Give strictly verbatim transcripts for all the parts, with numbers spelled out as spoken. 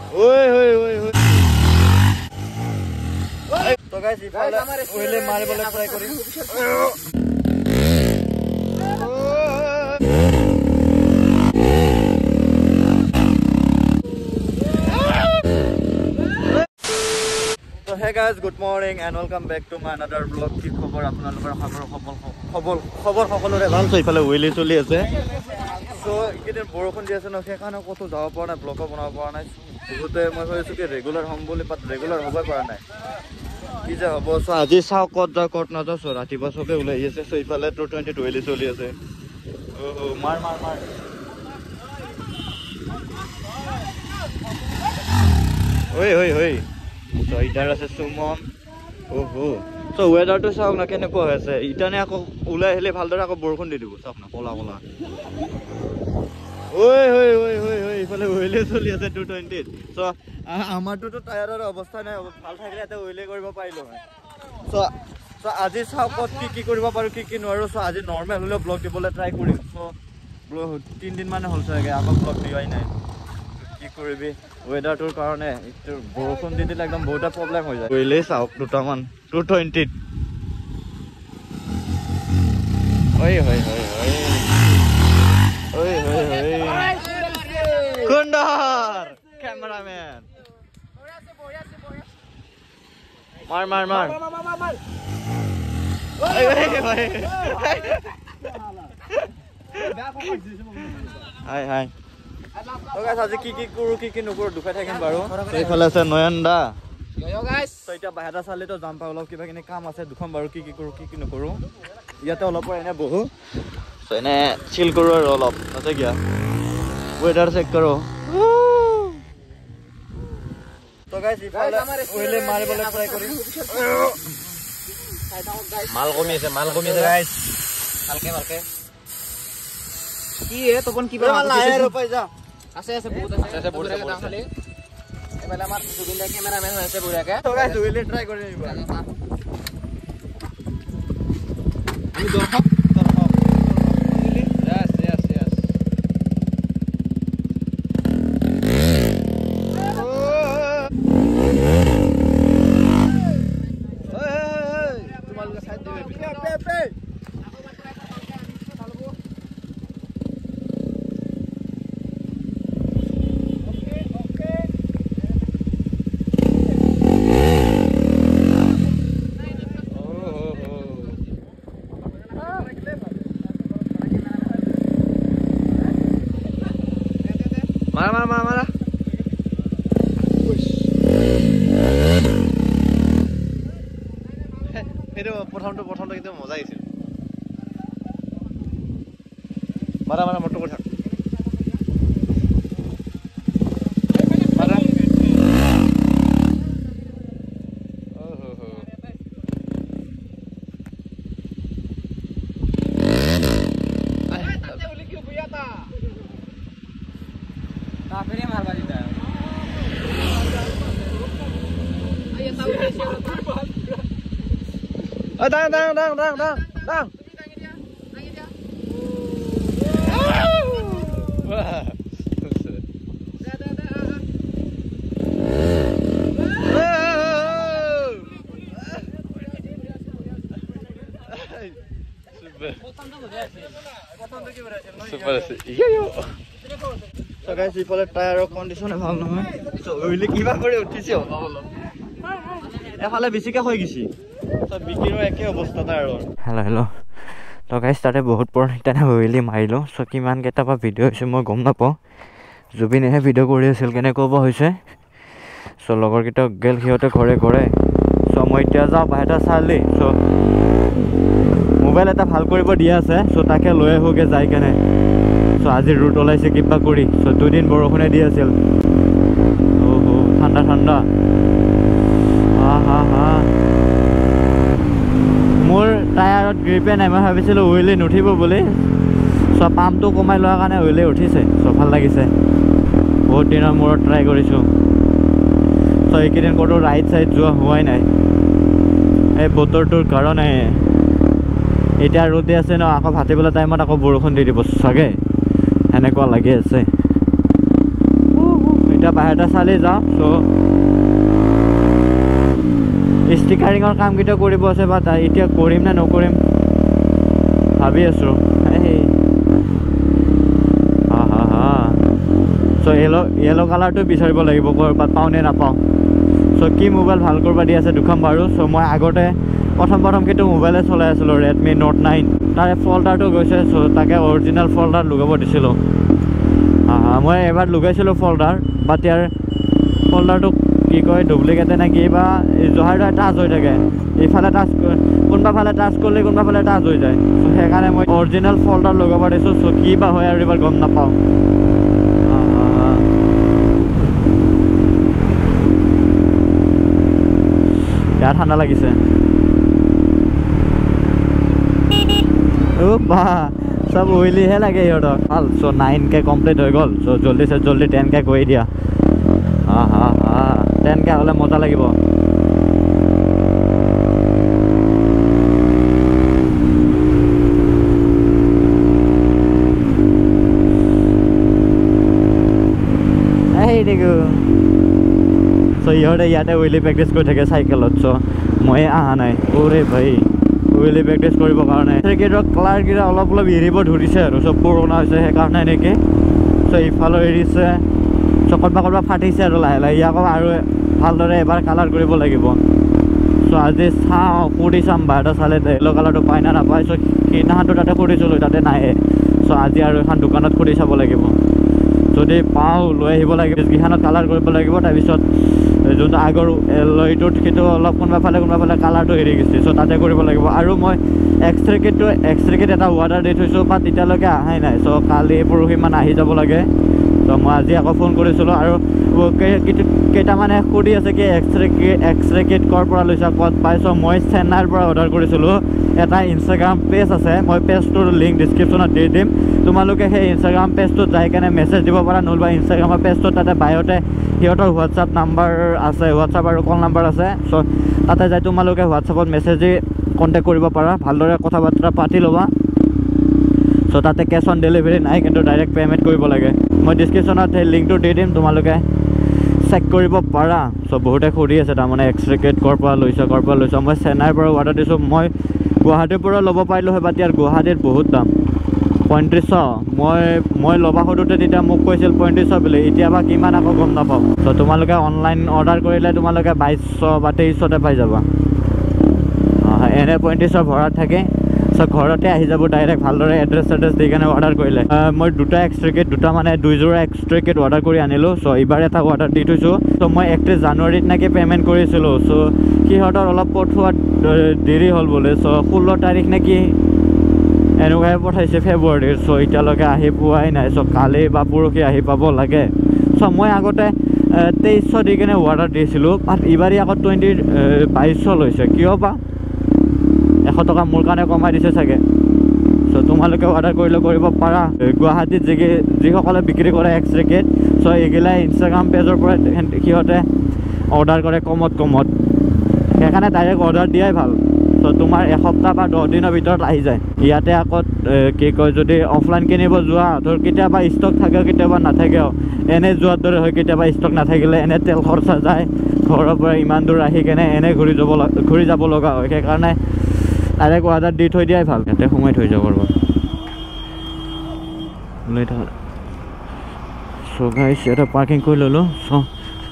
ওই ওই ওই ওই তো গাইস ইফালে ওইলে মারিবলে ট্রাই করি So hey guys, good morning and welcome back to my another vlog. কি খবৰ আপোনালোকৰ খবৰ খবৰ খবৰ খবৰ সকলোৰে ভাল so ইফালে Wheelie চলি আছে so ইকেদিন বৰষুণ দি আছে ন সেইকাৰণে কতো যাব পৰা নাই ব্লগ বনাব পৰা নাই বহুতে মই ভাবিছো কি ৰেগুলাৰ হ'ম বুলি বাট ৰেগুলাৰ হ'ব পৰা নাই কি যে হ'ব so আজি চাও কত যা কত না যা so ৰাতিপুৱা সবে ওলাই আছে so ইফালে টু টুৱেণ্টি Wheelie চলি আছে ও মাৰ মাৰ মাৰ ওই ওই ওই so ইটাৰ আছে সুমন ওহো so weather to চাওক না কেনেকুৱা হৈছে ইটানে আকৌ ওলাই আহিলে ভালদৰে আকৌ বৰষুণ দি দিব চাওক না কলা কলা ওই ওই ওই ওই ওই ইফালে Wheelie চলি আছে টু টুৱেণ্টি so আমাৰটো তো টায়াৰৰ অৱস্থা নাই ভাল থাকিলে এতে Wheelie কৰিব পাৰিলো হয় so so আজি চাওক কত কি কি কৰিব পাৰো কি কি নোৱাৰো so আজি নৰমাল হলে ব্লগ দিবলৈ ট্ৰাই কৰিম so ব্লগ তিন দিন মানে হ'ল চাগে আকৌ ব্লগ দিয়াই নাই কি কৰিবি ওয়েদাৰটোৰ কাৰণে ইটো বৰষুণ দি দিলে একদম বহুত প্ৰবলেম হৈ যায় Wheelie চাওক দুটামান টু টুৱেণ্টি ওই হয় হয় হয় ওই হয় হয় কুন্দৰ ক্যামেৰাম্যান মাৰ মাৰ মাৰ ওই ওই ওই হাই হাই তো গাইস আজি কি কি কৰো কি কি নকৰো দুখাই থাকিম বাৰু এইফালে আছে নয়ন দা ইয়ো গাইস তো এটা বাহিৰা চালে তো জাম পাও অলপ কিবা কিনে কাম আছে দুখন বাৰু কি কি কৰো কি কি নকৰো ইয়াতে অলপ এনে বহু তো এনে চিল কৰো আৰু অলপ আছে কি ওয়েদাৰ চেক কৰো তো গাইস ইফালে Wheelie মাৰিবলে ট্ৰাই কৰিম মাল কমি আছে মাল কমি আছে গাইস ভালকে ভালকে কি এ তপন কিবা মাল নাই আৰু পাই যা আছে আছে বহুত আছে আছে বহুত আছে খালি এবালা মাৰ সুবিন্দা ক্যামেৰাম্যান আছে বুৰাকে তো গাইস Wheelie ট্ৰাই কৰি নিবা আমি দৰখাপ দৰখাপ यस यस यस ओए তোমালোকে সাইড দিবে পে পে পে মারা মারা মারা মারা এটা প্রথমটো প্রথমটো কিন্তু মজা আইছিল মারা মারা মোটর করে থাক মারা ওহো হো फिर मारवा देता है Dang Dang Dang Dang Dang Dang super super yo so guys ইফালে টায়াৰৰ কন্ডিশনে ভাল নহয় so Wheelie কিবা কৰি উঠিছে অলপ এফালে বেছিকে হৈ গিছি so বিকিৰো একে অৱস্থা টায়াৰৰ হেল্ল হেল্ল তো গাইস তাতে বহুত পৰ ইটানে Wheelie মাৰিলো so কিমান কেটা পা ভিডিও হৈছে মই গম নাপাও জুবিনেহে ভিডিও কৰি আছিল কেনে ক'ব হৈছে so লগৰ কিটা গেল হিয়তে ঘৰে ঘৰে so মই এতিয়া যাও বাহিৰা চালি so মোবাইল এটা ভাল কৰিব দিয়া আছে so তাকে লৈ হোগে যাই কেনে so আজি রুট ওলাইছে কিবা কৰি so দুদিন বৰষুণে দি আছিল ওহো ঠাণ্ডা ঠাণ্ডা হা হা হা মোৰ টায়াৰত গ্ৰিপে নাই মই ভাবিছিলো Wheelie নুঠিব বুলি so পাম্পটো কমাই লোৱাৰ কাৰণে Wheelie উঠিছে so ভাল লাগিছে বহুত দিনৰ মূৰত ট্ৰাই কৰিছো so এইকেদিন ক'তো ৰাইট সাইড যোৱা হোৱাই নাই এই বতৰটোৰ কাৰণে এটা ৰ'দে আছে ন আকৌ ভাতিবেলা টাইমত আকৌ বৰষুণ দি দিব চাগে এনেকুৱা লাগি আছে এটা বাহিৰতে চালি যাওঁ চ' ষ্টিকাৰিঙৰ কামকেইটা কৰিব আছে বা এতিয়া কৰিম নে নকৰিম ভাবি আছোঁ এই হা হা হা চ' য়েলো য়েলো কালাৰটো বিচাৰিব লাগিব ক'ৰবাত পাওঁ নে নাপাওঁ চ' কি মোবাইল ভাল কৰিব দি আছে দুখাম বাৰু চ' মই আগতে প্ৰথম প্ৰথম কিন্তু মোবাইলে চলাই আছিলোঁ ৰেডমি নোট নাইন তাৰে ফল্ডাৰটো গৈছে চ' তাকে অৰিজিনেল ফল্ডাৰ লগাব দিছিলোঁ হা হা মই এবাৰ লগাইছিলোঁ ফল্ডাৰ বাট ইয়াৰ ফল্ডাৰটো কি কয় ডুপ্লিকেটে নে কি বা জহাই জহাই টাচ হৈ থাকে ইফালে টাচ কোনোবা ফালে টাচ কৰিলে কোনোবা ফালে টাচ হৈ যায় চ' সেইকাৰণে মই অৰিজিনেল ফল্ডাৰ লগাব দিছোঁ চ' কি বা হয় আৰু এবাৰ গম নাপাওঁ বেয়া ঠাণ্ডা লাগিছে অ' বা চব উইলিহে লাগে সিহঁতক ভাল চ' নাইন কে কমপ্লিট হৈ গ'ল চ' জল্দি চে জল্দি টেন কে কৰি দিয়া হা হা হা টেন কে হ'লে মজা লাগিব এই দেখো চ' ইহঁতে ইয়াতে উইলি প্ৰেক্টিচ কৰি থাকে চাইকেলত চ' মই অহা নাই অ'ৰে ভাই উইলি প্ৰেক্টিচ কৰিবৰ কাৰণে ক্ৰিকেটৰ কালাৰকেইটা অলপ অলপ এৰিব ধৰিছে আৰু চব পুৰণা হৈছে সেইকাৰণে নেকি চ' ইফালেও এৰিছে চ' ক'ৰবাত ক'ৰবাত ফাটিছে আৰু লাহে লাহে ইয়াকো আৰু ভালদৰে এবাৰ কালাৰ কৰিব লাগিব চ' আজি চাওঁ কৰি চাম বাহিৰতে চালে য়েল্ল' কালাৰটো পাই না নাপায় চ' সেইদিনাখনটো তাতে কৰিছিলোঁ তাতে নাহে চ' আজি আৰু এখন দোকানত কৰি চাব লাগিব যদি পাওঁ লৈ আহিব লাগিব কেইখনত কালাৰ কৰিব লাগিব তাৰপিছত যোনটো আগৰ এলয়টোত সেইটো অলপ কোনোবা ফালে কোনোবা ফালে কালাৰটো এৰি গৈছে চ' তাতে কৰিব লাগিব আৰু মই এক্সৰে কিটটো এক্সৰে কিট এটা অৰ্ডাৰ দি থৈছোঁ বাট এতিয়ালৈকে অহাই নাই চ' কালি পৰহিমান আহি যাব লাগে চ' মই আজি আকৌ ফোন কৰিছিলোঁ আৰু কেইটামানে সুধি আছে কি এক্সৰে কিট এক্সৰে কিট ক'ৰ পৰা লৈছা ক'ত পাই চ' মই চেন্নাইৰ পৰা অৰ্ডাৰ কৰিছিলোঁ এটা ইনষ্টাগ্ৰাম পেজ আছে মই পেজটোৰ লিংক ডিছক্ৰিপশ্যনত দি দিম তোমালোকে সেই ইনষ্টাগ্ৰাম পেজটোত যাই কেনে মেছেজ দিব পাৰা নহ'লে ইনষ্টাগ্ৰামৰ পেজটোত তাতে বায়'তে সিহঁতৰ হোৱাটছআপ নাম্বাৰ আছে হোৱাটছআপ আৰু কল নাম্বাৰ আছে চ' তাতে যাই তোমালোকে হোৱাটছআপত মেছেজ দি কণ্টেক্ট কৰিব পাৰা ভালদৰে কথা বাৰ্তা পাতি ল'বা চ' তাতে কেছ অন ডেলিভাৰী নাই কিন্তু ডাইৰেক্ট পে'মেণ্ট কৰিব লাগে মই ডিছক্ৰিপশ্যনত সেই লিংকটো দি দিম তোমালোকে চেক কৰিব পাৰা চ' বহুতে সুধি আছে তাৰমানে এক্সৰে কিট ক'ৰ পৰা লৈছা ক'ৰ পৰা লৈছা মই চেন্নাইৰ পৰা অৰ্ডাৰ দিছোঁ মই গুৱাহাটীৰ পৰা ল'ব পাৰিলোঁ হয় বাট ইয়াৰ গুৱাহাটীত বহুত দাম পঁয়ত্ৰিছশ মই মই ল'বা সোধোতে তেতিয়া মোক কৈছিল পঁয়ত্ৰিছশ বুলি এতিয়া বা কিমান আকৌ গম নাপাওঁ চ' তোমালোকে অনলাইন অৰ্ডাৰ কৰিলে তোমালোকে বাইছশ বা তেইছশতে পাই যাবা এনে পঁয়ত্ৰিছশ ভৰাত থাকে চ' ঘৰতে আহি যাব ডাইৰেক্ট ভালদৰে এড্ৰেছ চেড্ৰেছ দি কেনে অৰ্ডাৰ কৰিলে মই দুটা এক্সট্ৰা কিট দুটা মানে দুইযোৰা এক্সট্ৰা কিট অৰ্ডাৰ কৰি আনিলোঁ চ' এইবাৰ এটা অৰ্ডাৰ দি থৈছোঁ চ' মই একত্ৰিছ জানুৱাৰীত নেকি পে'মেণ্ট কৰিছিলোঁ চ' সিহঁতৰ অলপ পঠোৱাত দেৰি হ'ল বোলে চ' ষোল্ল তাৰিখ নেকি এনেকুৱাই পঠাইছে ফেব্ৰুৱাৰীৰ চ' এতিয়ালৈকে আহি পোৱাই নাই চ' কালি বা পৰহি আহি পাব লাগে চ' মই আগতে তেইছশ দি কেনে অৰ্ডাৰ দিছিলোঁ বাট এইবাৰ আকৌ টুৱেণ্টি বাইছশ লৈছে কিয় বা এশ টকা মোৰ কাৰণে কমাই দিছে চাগে চ' তোমালোকে অৰ্ডাৰ কৰিলে কৰিব পাৰা গুৱাহাটীত যি যিসকলে বিক্ৰী কৰে এক্সৰে কিট চ' এইগিলা ইনষ্টাগ্ৰাম পেজৰ পৰা সিহঁতে অৰ্ডাৰ কৰে কমত কমত সেইকাৰণে ডাইৰেক্ট অৰ্ডাৰ দিয়াই ভাল চ' তোমাৰ এসপ্তাহ বা দহ দিনৰ ভিতৰত আহি যায় ইয়াতে আকৌ কি কয় যদি অফলাইন কিনিব যোৱা ধৰ কেতিয়াবা ষ্টক থাকে কেতিয়াবা নাথাকেও এনে যোৱাৰ দৰে হয় কেতিয়াবা ষ্টক নাথাকিলে এনে তেল খৰচা যায় ঘৰৰ পৰা ইমান দূৰ আহি কেনে এনে ঘূৰি যাব ঘূৰি যাব লগা হয় সেইকাৰণে ডাইৰেক্ট অৰ্ডাৰ দি থৈ দিয়াই ভাল ইয়াতে সোমাই থৈ যাব পাৰিব লৈ থাক চ' গাইছ এটা পাৰ্কিং কৰি ল'লোঁ চ'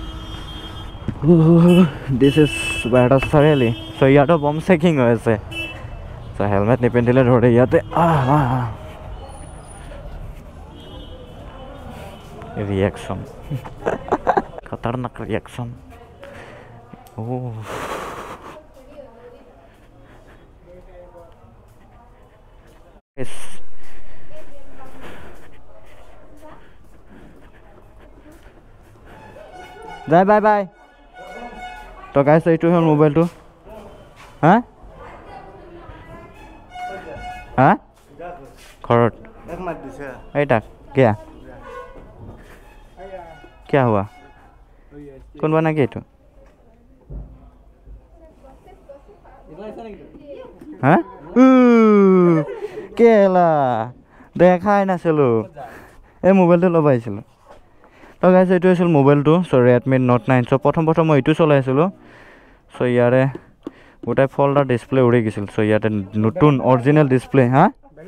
দিছ ইজ বাৰটা চাৰিআলি চ' ইয়াতো বম চেকিং হৈ আছে চ' হেলমেট নিপিন্ধিলে ধৰে ইয়াতে ৰিয়েকশ্যন খতৰনাক ৰিয়েকশ্যন অ' যায় বাই বাই তো গাইছ এইটো হ'ল মোবাইলটো হা হা ঘৰত এই তাক কিয়া কিয়া হোৱা কোনবা নাকি এইটো হা কেলা দেখাই নাছিলোঁ এই মোবাইলটো ল'ব আহিছিলোঁ তো গাইছ এইটো আছিল মোবাইলটো so' Redmi Note nine so' প্ৰথম প্ৰথম মই এইটো চলাই আছিলোঁ চ' ইয়াৰে গোটেই ফল্ডাৰ ডিছপ্লে উৰি গৈছিল চ' ইয়াতে নতুন অৰিজিনেল ডিছপ্লে হা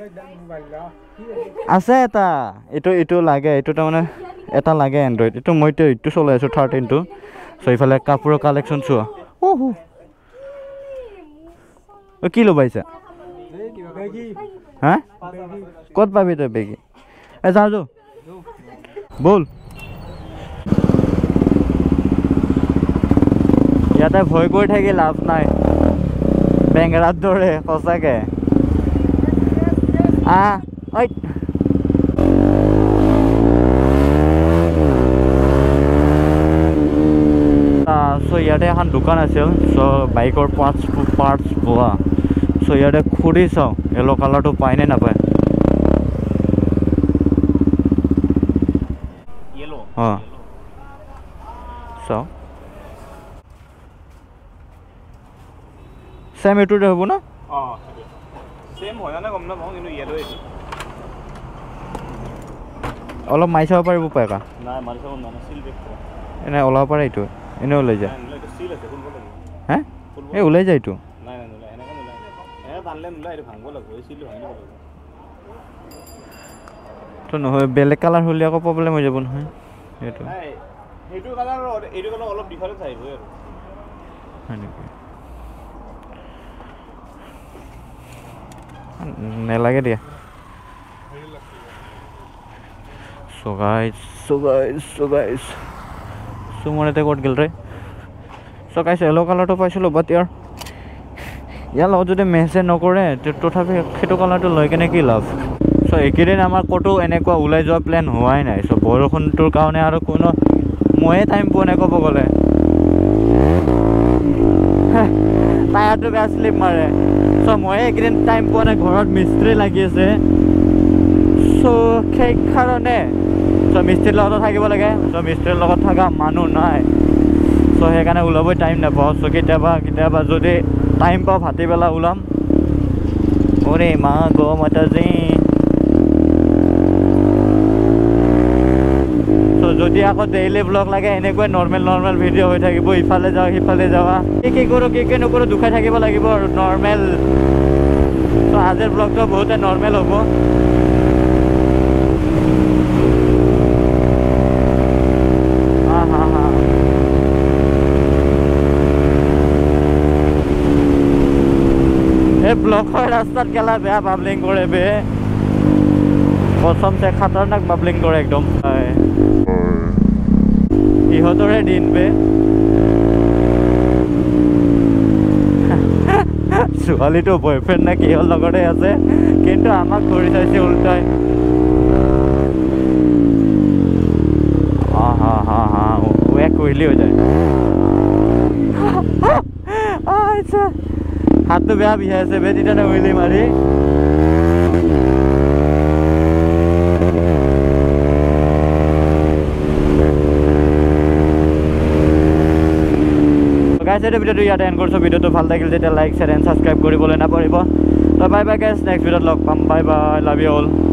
আছে এটা এইটো এইটো লাগে এইটো তাৰমানে এটা লাগে এণ্ড্ৰইড এইটো মইতো এইটো চলাই আছোঁ থাৰ্টিনটো চ' এইফালে কাপোৰৰ কালেকশ্যন চোৱা অ' কি ল'বাইছা হা ক'ত পাবি তই বেগী এই যাওঁ যাওঁ ব'ল ইয়াতে ভয় কৰি থাকি লাভ নাই বেঙেৰাৰ দৰে সঁচাকৈ আহ ঐ চ' ইয়াতে এখন দোকান আছিল চ' বাইকৰ পাৰ্টছ পাৰ্টছ পোৱা চ' ইয়াতে খুলি চাওঁ য়েল্ল' কালাৰটো পায়নে নাপায় অঁ চাওঁ ছেম এইটোতে হ'ব ন অলপ মাৰি চাব পাৰিব পাৰে কা এনে ওলাব পাৰে এইটো এনে ওলাই যায় হে এই ওলাই যায় এইটো তো নহয় বেলেগ কালাৰ হ'লে আকৌ প্ৰব্লেম হৈ যাব নহয় সেইটো হয় নেকি নেলাগে দিয়া So guys, so guys, so guys. So মোৰ এতিয়া ক'ত গ'ল ৰে so guys yellow কালাৰটো পাইছিলোঁ বাট ইয়াৰ ইয়াৰ লগত যদি মেচেজ নকৰে তথাপি সেইটো কালাৰটো লৈ কেনে কি লাভ চ' এইকেইদিন আমাৰ ক'তো এনেকুৱা ওলাই যোৱা প্লেন হোৱাই নাই চ' বৰষুণটোৰ কাৰণে আৰু কোনো ময়ে টাইম পোৱা নাই ক'ব গ'লে টায়াৰটো বেয়া শ্লিপ মাৰে চ' ময়ে এইকেইদিন টাইম পোৱা নাই ঘৰত মিস্ত্ৰী লাগি আছে চ' সেইকাৰণে চ' মিস্ত্ৰীৰ লগতো থাকিব লাগে চ' মিস্ত্ৰীৰ লগত থকা মানুহ নাই চ' সেইকাৰণে ওলাবই টাইম নাপাওঁ চ' কেতিয়াবা কেতিয়াবা যদি টাইম পাওঁ ভাটিবেলা ওলাম ওৰে মা গ মাতাজী চ' যদি আকৌ ডেইলি ব্লগ লাগে এনেকৈ নৰ্মেল নৰ্মেল ভিডিঅ' হৈ থাকিব ইফালে যাওঁ সিফালে যাওঁ কি কি কৰোঁ কি কি নকৰোঁ দুখাই থাকিব লাগিব আৰু নৰ্মেল চ' আজিৰ ব্লগটো বহুতে নৰ্মেল হ'ব এই ব্লকৰ ৰাস্তাত গেলা বেয়া বাবলিং কৰে বে প্ৰথমতে খাতাৰনাক বাবলিং কৰে একদম ইহঁতৰে দিন বে ছোৱালীটো বয়ফ্ৰেণ্ড নে কিহৰ লগতে আছে কিন্তু আমাক কৰি চাইছে উল্টাই অঁ হা হা হা এক কৰিলি হৈ যায় আচ্ছা হাতটো বেয়া বিষাই আছে বে তেতিয়া হুইলি মাৰি গাইছ এইটো ভিডিঅ'টো ইয়াতে এণ্ড কৰিছোঁ ভিডিঅ'টো ভাল লাগিল যেতিয়া লাইক শ্বেয়াৰ এণ্ড ছাবস্ক্ৰাইব কৰিবলৈ নাপাহৰিব তো বাই বাই গাইছ নেক্সট ভিডিঅ'ত লগ পাম bye bye love you all